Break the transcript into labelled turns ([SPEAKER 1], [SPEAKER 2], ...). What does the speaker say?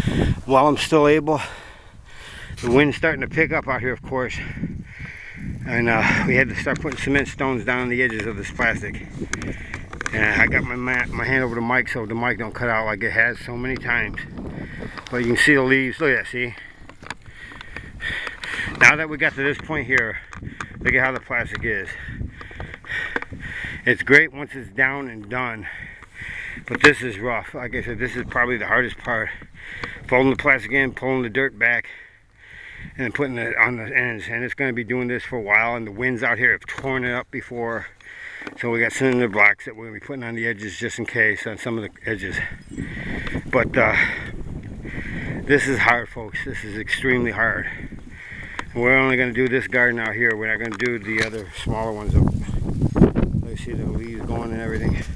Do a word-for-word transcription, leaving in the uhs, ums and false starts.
[SPEAKER 1] while I'm still able. The wind's starting to pick up out here, of course, and uh, we had to start putting cement stones down on the edges of this plastic. And I got my my hand over the mic so the mic don't cut out like it has so many times. But you can see the leaves. Look at that, see? Now that we got to this point here, look at how the plastic is. It's great once it's down and done, but this is rough. Like I said, this is probably the hardest part. Folding the plastic in, pulling the dirt back, and putting it on the ends. And it's going to be doing this for a while, and the winds out here have torn it up before. So we got cinder blocks that we're going to be putting on the edges just in case, on some of the edges. But uh, this is hard, folks. This is extremely hard. We're only going to do this garden out here. We're not going to do the other smaller ones. You see the leaves going and everything.